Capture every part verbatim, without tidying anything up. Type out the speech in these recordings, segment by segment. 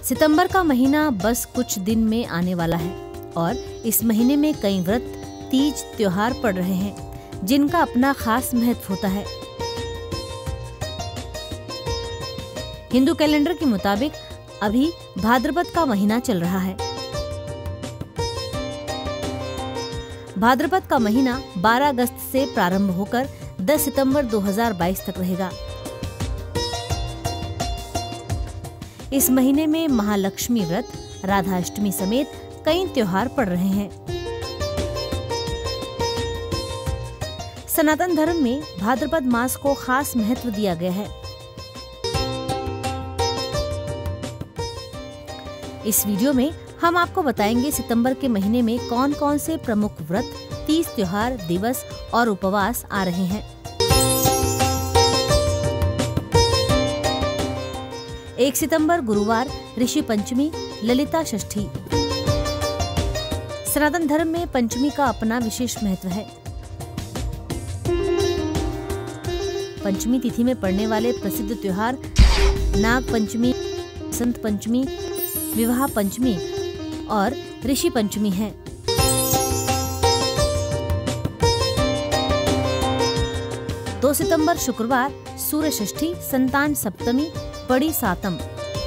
सितंबर का महीना बस कुछ दिन में आने वाला है और इस महीने में कई व्रत, तीज, त्योहार पड़ रहे हैं जिनका अपना खास महत्व होता है। हिंदू कैलेंडर के मुताबिक अभी भाद्रपद का महीना चल रहा है। भाद्रपद का महीना बारह अगस्त से प्रारंभ होकर दस सितंबर दो हज़ार बाईस तक रहेगा। इस महीने में महालक्ष्मी व्रत, राधाष्टमी समेत कई त्योहार पड़ रहे हैं। सनातन धर्म में भाद्रपद मास को खास महत्व दिया गया है। इस वीडियो में हम आपको बताएंगे सितंबर के महीने में कौन कौन से प्रमुख व्रत, तीज, त्योहार, दिवस और उपवास आ रहे हैं। एक सितंबर गुरुवार ऋषि पंचमी, ललिता षष्ठी। सनातन धर्म में पंचमी का अपना विशेष महत्व है। पंचमी तिथि में पड़ने वाले प्रसिद्ध त्योहार नाग पंचमी, बसंत पंचमी, विवाह पंचमी और ऋषि पंचमी है। दो सितंबर शुक्रवार सूर्य षष्ठी, संतान सप्तमी, बड़ी सातम।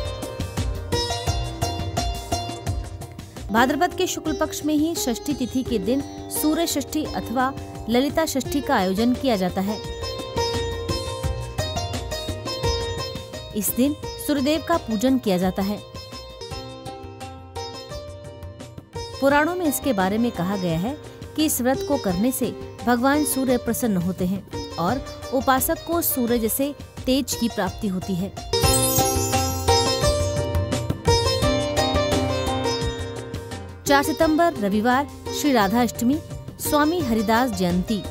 भाद्रपद के शुक्ल पक्ष में ही षष्ठी तिथि के दिन सूर्य षष्ठी अथवा ललिता षष्ठी का आयोजन किया जाता है। इस दिन सूर्यदेव का पूजन किया जाता है। पुराणों में इसके बारे में कहा गया है कि इस व्रत को करने से भगवान सूर्य प्रसन्न होते हैं और उपासक को सूर्य जैसे तेज की प्राप्ति होती है। चार सितंबर रविवार श्री राधाष्टमी, स्वामी हरिदास जयंती।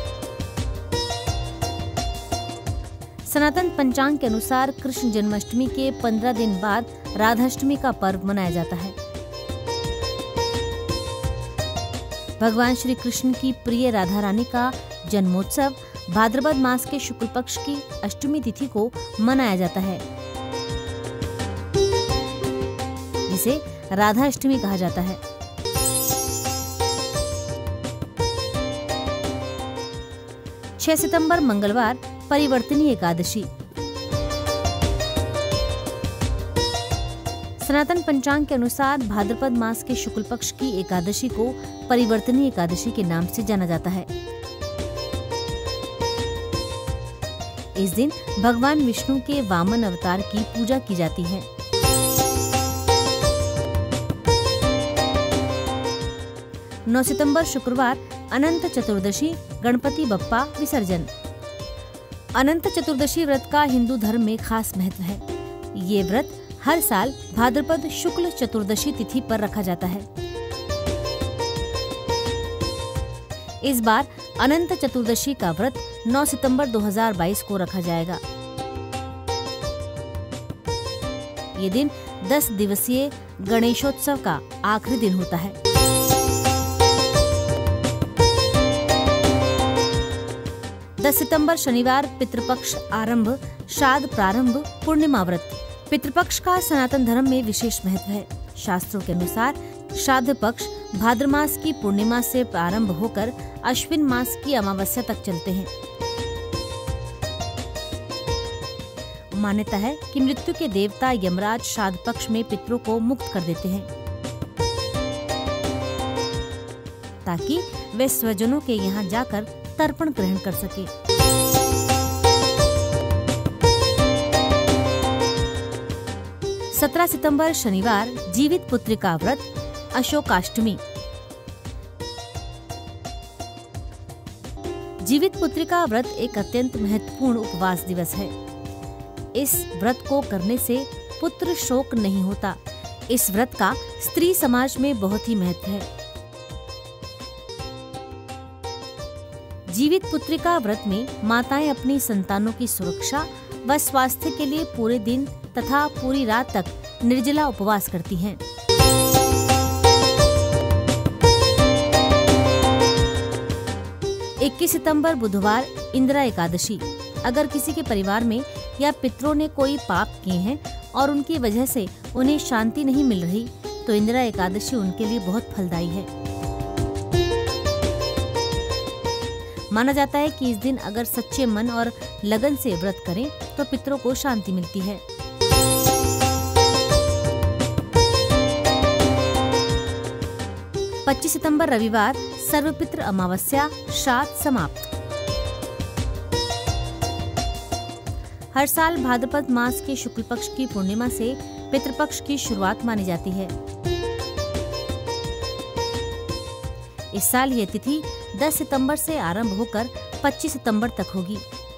सनातन पंचांग के अनुसार कृष्ण जन्माष्टमी के पंद्रह दिन बाद राधाष्टमी का पर्व मनाया जाता है। भगवान श्री कृष्ण की प्रिय राधा रानी का जन्मोत्सव भाद्रपद मास के शुक्ल पक्ष की अष्टमी तिथि को मनाया जाता है, जिसे राधा अष्टमी कहा जाता है। छह सितंबर मंगलवार परिवर्तनी एकादशी। सनातन पंचांग के अनुसार भाद्रपद मास के शुक्ल पक्ष की एकादशी को परिवर्तनी एकादशी के नाम से जाना जाता है। इस दिन भगवान विष्णु के वामन अवतार की पूजा की जाती है। नौ सितंबर शुक्रवार अनंत चतुर्दशी, गणपति बप्पा विसर्जन। अनंत चतुर्दशी व्रत का हिंदू धर्म में खास महत्व है। ये व्रत हर साल भाद्रपद शुक्ल चतुर्दशी तिथि पर रखा जाता है। इस बार अनंत चतुर्दशी का व्रत नौ सितंबर दो हज़ार बाईस को रखा जाएगा। ये दिन दस दिवसीय गणेशोत्सव का आखिरी दिन होता है। दस सितंबर शनिवार पितृपक्ष आरंभ, श्राद्ध प्रारंभ, पूर्णिमा व्रत। पितृपक्ष का सनातन धर्म में विशेष महत्व है। शास्त्रों के अनुसार श्राद्ध पक्ष भाद्र मास की पूर्णिमा से प्रारंभ होकर अश्विन मास की अमावस्या तक चलते हैं। मान्यता है कि मृत्यु के देवता यमराज श्राद्ध पक्ष में पितरों को मुक्त कर देते हैं ताकि वे स्वजनों के यहाँ जाकर तर्पण ग्रहण कर सके। सत्रह सितंबर शनिवार जीवित पुत्रिका व्रत, अशोकाष्टमी। जीवित पुत्रिका व्रत एक अत्यंत महत्वपूर्ण उपवास दिवस है। इस व्रत को करने से पुत्र शोक नहीं होता। इस व्रत का स्त्री समाज में बहुत ही महत्व है। जीवित पुत्रिका व्रत में माताएं अपनी संतानों की सुरक्षा व स्वास्थ्य के लिए पूरे दिन तथा पूरी रात तक निर्जला उपवास करती हैं। इक्कीस सितंबर बुधवार इंदिरा एकादशी। अगर किसी के परिवार में या पितरों ने कोई पाप किए हैं और उनकी वजह से उन्हें शांति नहीं मिल रही, तो इंदिरा एकादशी उनके लिए बहुत फलदायी है। माना जाता है कि इस दिन अगर सच्चे मन और लगन से व्रत करें तो पितरों को शांति मिलती है। पच्चीस सितंबर रविवार सर्वपितृ अमावस्या, श्राद्ध समाप्त। हर साल भाद्रपद मास के शुक्ल पक्ष की पूर्णिमा से पितृपक्ष की शुरुआत मानी जाती है। इस साल ये तिथि दस सितंबर से आरंभ होकर पच्चीस सितंबर तक होगी।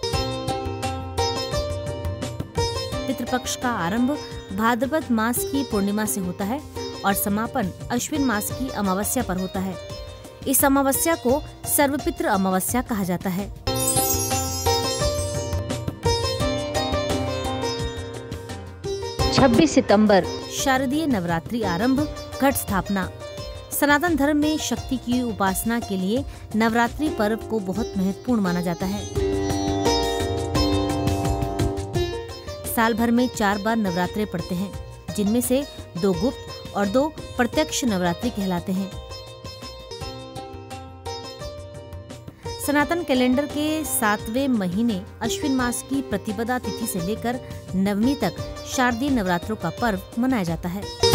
पितृपक्ष का आरंभ भाद्रपद मास की पूर्णिमा से होता है और समापन अश्विन मास की अमावस्या पर होता है। इस अमावस्या को सर्वपितृ अमावस्या कहा जाता है। छब्बीस सितंबर शारदीय नवरात्रि आरंभ, घट स्थापना। सनातन धर्म में शक्ति की उपासना के लिए नवरात्रि पर्व को बहुत महत्वपूर्ण माना जाता है। साल भर में चार बार नवरात्रे पड़ते हैं, जिनमें से दो गुप्त और दो प्रत्यक्ष नवरात्रि कहलाते हैं। सनातन कैलेंडर के सातवें महीने अश्विन मास की प्रतिपदा तिथि से लेकर नवमी तक शारदीय नवरात्रों का पर्व मनाया जाता है।